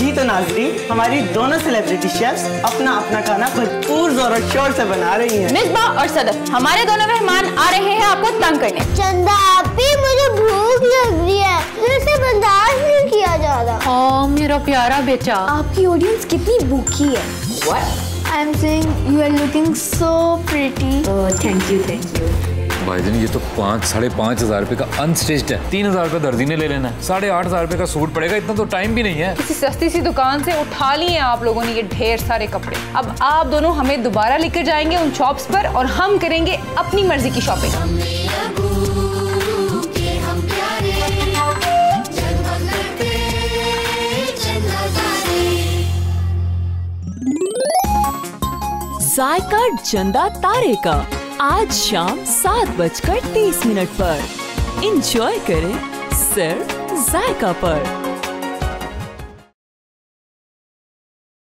जी तो नाज़रीन, हमारी दोनों सेलिब्रिटी शेफ्स अपना अपना खाना भरपूर जोर और शोर से बना रही हैं। मिसबाह और सदफ, हमारे दोनों मेहमान आ रहे हैं आपको तंग करने। चंदा आपी, मुझे भूख लग रही है, इसे बर्दाश्त नहीं किया जा रहा। ओह मेरा प्यारा बेटा, आपकी ऑडियंस कितनी भूखी है। What? I am saying you are looking so pretty. Oh, thank you, thank you. भाईजान ये तो 5-5.5 रुपए का अनस्टिच्ड है। 3,000 रुपए दर्जी ने ले लेना है। 8,500 रुपए का सूट पड़ेगा। इतना तो टाइम भी नहीं है। किसी सस्ती सी दुकान से उठा लिए आप लोगों ने ये ढेर सारे कपड़े। अब आप दोनों हमें दोबारा लेकर जाएंगे उन शॉप्स पर और हम करेंगे अपनी मर्जी की शॉपिंग। जायका चंदा तारे का आज शाम 7:30 पर। एंजॉय करें सिर्फ जायका पर।